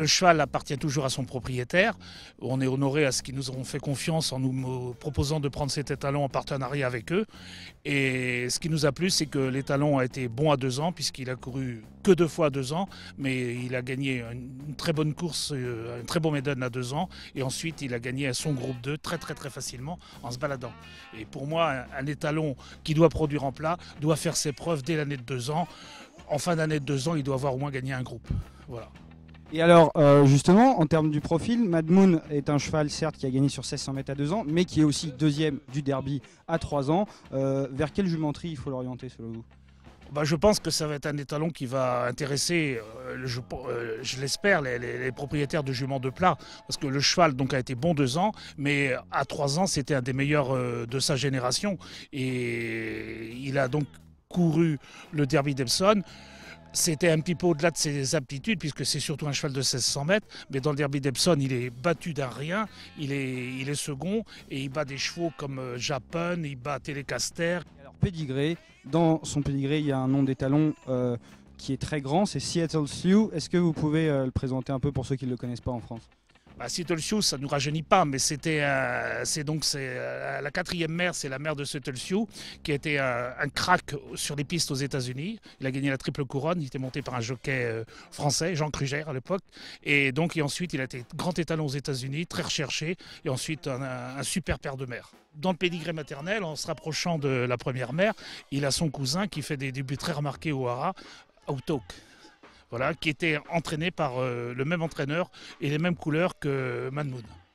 cheval appartient toujours à son propriétaire. On est honoré à ce qu'ils nous ont fait confiance en nous proposant de prendre cet étalon en partenariat avec eux. Et ce qui nous a plu, c'est que l'étalon a été bon à 2 ans, puisqu'il a couru que 2 fois à 2 ans, mais il a gagné une très bonne course, un très bon maiden à 2 ans. Et ensuite, il a gagné son groupe 2 très facilement en se baladant. Et pour moi, un étalon qui doit produire en plat doit faire ses preuves dès l'année de 2 ans. En fin d'année de 2 ans, il doit avoir au moins gagné un groupe. Voilà. Et alors, justement, en termes du profil, Mad Moon est un cheval, certes, qui a gagné sur 1600 mètres à 2 ans, mais qui est aussi deuxième du derby à 3 ans. Vers quelle jumenterie il faut l'orienter, selon vous? Je pense que ça va être un étalon qui va intéresser, je l'espère, les propriétaires de juments de plat. Parce que le cheval donc, a été bon 2 ans, mais à 3 ans, c'était un des meilleurs de sa génération. Et il a donc couru le derby d'Epsom. C'était un petit peu au-delà de ses aptitudes, puisque c'est surtout un cheval de 1600 mètres. Mais dans le derby d'Epsom, il est battu d'un rien. Il est second et il bat des chevaux comme Japan, il bat Telecaster. Alors, pédigré, dans son pédigré, il y a un nom d'étalon qui est très grand, c'est Seattle Sioux. Est-ce que vous pouvez le présenter un peu pour ceux qui ne le connaissent pas en France? Seattle Sioux, ça ne nous rajeunit pas, mais c'est la 4e mère, c'est la mère de Seattle Sioux, qui a été un crack sur les pistes aux États-Unis. Il a gagné la triple couronne, il était monté par un jockey français, Jean Kruger à l'époque. Et ensuite, il a été grand étalon aux États-Unis, très recherché, et ensuite un super père de mère. Dans le pédigré maternel, en se rapprochant de la première mère, il a son cousin qui fait des débuts très remarqués au Hara, Autok. Voilà, qui était entraîné par le même entraîneur et les mêmes couleurs que Mad Moon.